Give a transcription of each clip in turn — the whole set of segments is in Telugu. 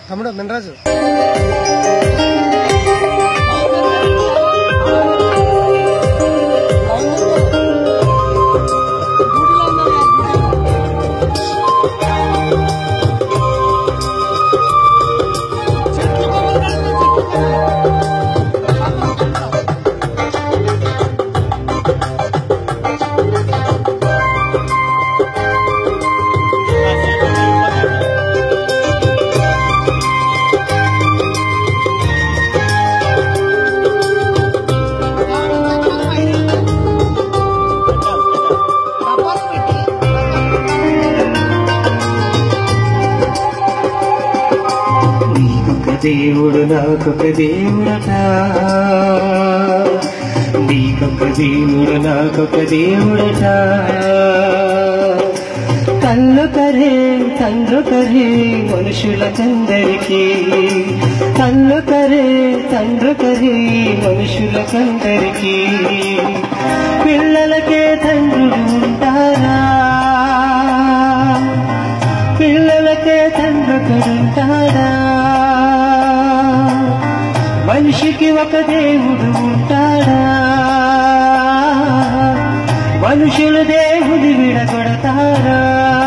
తమ్ముడు మినరాజు దేవుడు నాకొక దేవుడట, నీకొక దేవుడు నాకొక దేవుడట. కన్నుకరే తండ్రుకరే మనుషులకందరికీ, కన్నుకరే తండ్రుకరే మనుషులకందరికీ. పిల్లలకే తండ్రులు ఉంటారా, పిల్లలకే తండ్రుకరుంటారా. మనిషికి ఒక దేవుడు ఉంటాడా, మనుషులు దేవుడి విడగొడతారా.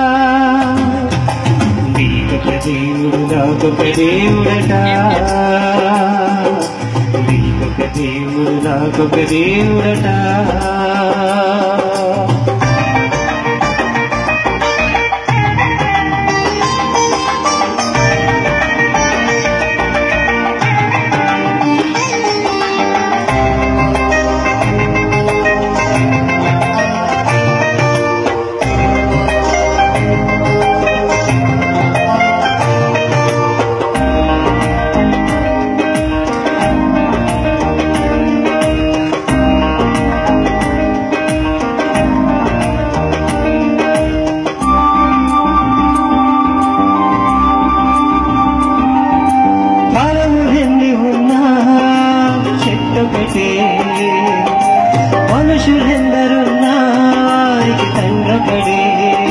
నీకొక దేవుడు నాకొక దేవుడట, నీకొక దేవుడు నాకొక దేవుడట. మనుషులెందరున్నారికి తండ్రొకడే,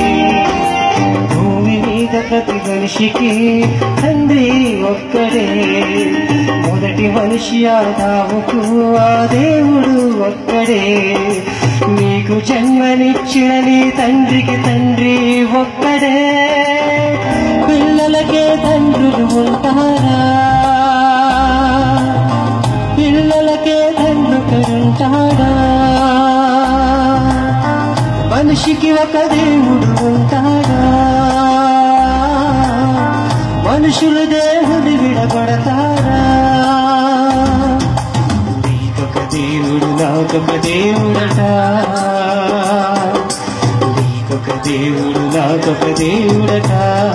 భూమి మీద ప్రతి మనిషికి తండ్రి ఒక్కడే. మొదటి మనిషి ఆదాముకు ఆ దేవుడు ఒక్కడే. నీకు జన్మనిచ్చిన నీ తండ్రికి తండ్రి ఒక్కడే. పిల్లలకే తండ్రులు ఉంటారా, పిల్లలకే తండ్రుకరుంటాడా. మనిషికి ఒక దేవుడు ఉంటాడా, మనుషులు దేవుడి విడగొడతారా. నీకొక దేవుడు నాకొక దేవుడట, నీకొక దేవుడు నాకొక దేవుడట.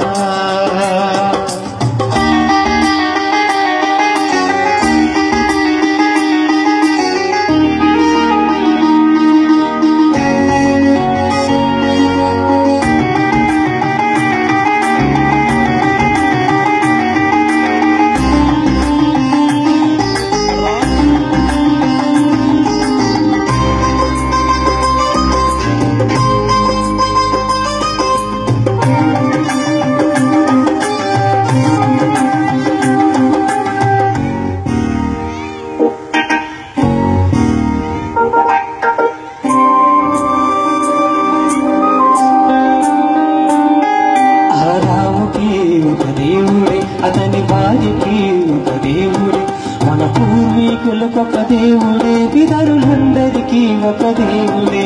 అతని భార్యకి ఒక దేవుడే, మన పూర్వీకులకు ఒక దేవుడే, పితరులందరికీ ఒక దేవుడే.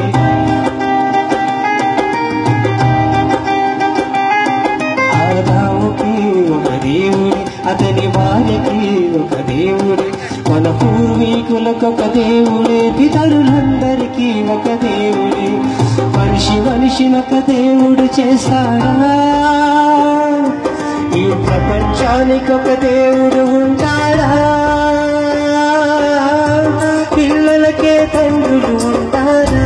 ఆదాముకి ఒక దేవుడే, అతని భార్యకి ఒక దేవుడే, మన పూర్వీకులకు ఒక దేవుడే, పితరులందరికీ ఒక దేవుడే. మనిషినొక దేవుడు చేస్తాడా, ఈ ప్రపంచానికి ఒక దేవుడు ఉంటాడా. పిల్లలకే తండ్రులు ఉంటారా,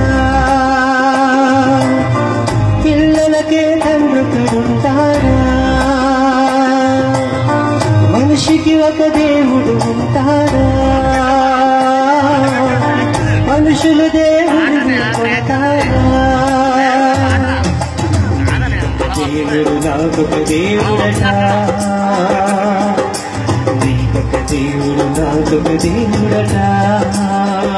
పిల్లలకే తండ్రుకరుంటారా. మనిషికి ఒక దేవుడు ఉంటారా, మనుషులు దేవుడు విడగొడతారా. దేవుడు నాకొక దేవుడట, నాకొక దేవుడట